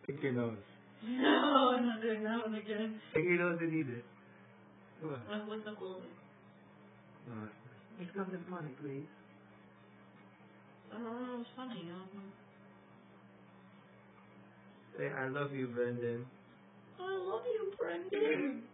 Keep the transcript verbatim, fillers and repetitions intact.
Pick your nose. No, I'm not doing that one again. Pick your nose and eat it. Come on. What was the goal? No, make something funny, please. Oh, it's funny. Um, Say, I love you, Brendan. I love you, Brendon.